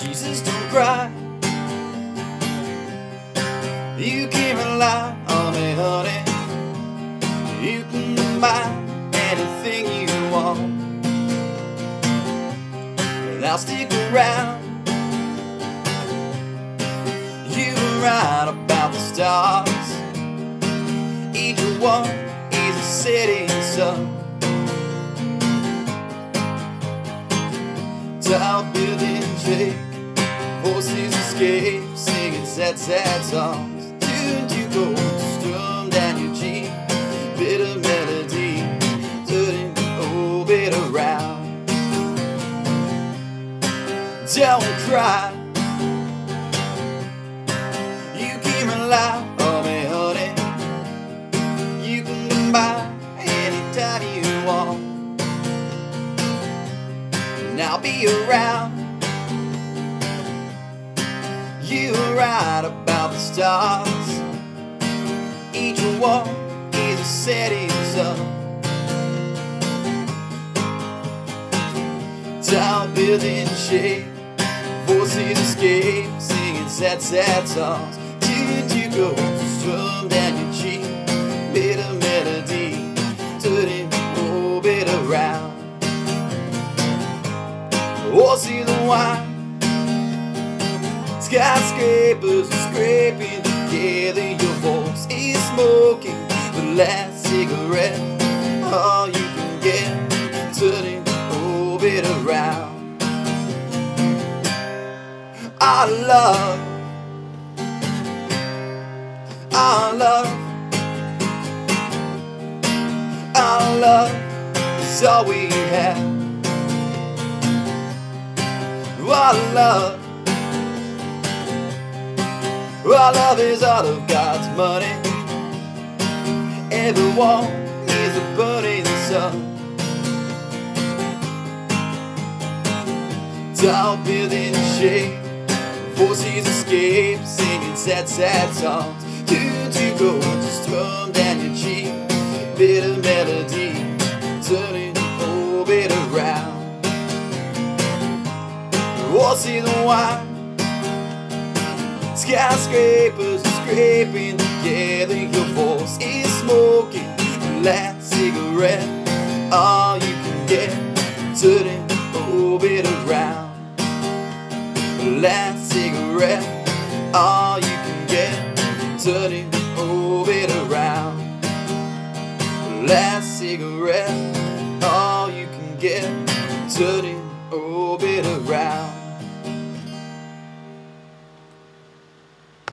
Jesus, don't cry. You can rely on me, honey. You can buy anything you want, and I'll stick around. You were right about the stars. Each one is a setting sun. Tall building shake, voices escape, singing sad, sad songs. Tuned to go, strum down your cheek, bitter melody, turning the old bit around. Don't cry. You can rely on me, honey. You can come by anytime you want, and I'll be around. You were right about the stars. Each one is a setting sun. Tall buildings shake, voices escape, singing sad, sad songs. Tuned to go, strum down your cheek, bitter melody, turning the whole bit around. Oh, see the wine, skyscrapers are scraping together. Your voice is smoking the last cigarette. All you can get, turning the whole bit around. Our love, our love, our love is all we have. Our love, our love is all of God's money. Everyone is a burning sun. Tall buildings shake, voices escape, singing sad, sad songs. Tuned to go, strum down your cheek, bitter melody, turning the whole bit around. Oh, see the wine, skyscrapers are scraping together. Your voice is smoking the last cigarette. All you can get, turning the whole bit around. The last cigarette, all you can get, turning the whole bit around. The last cigarette, all you can get, turning the whole bit around.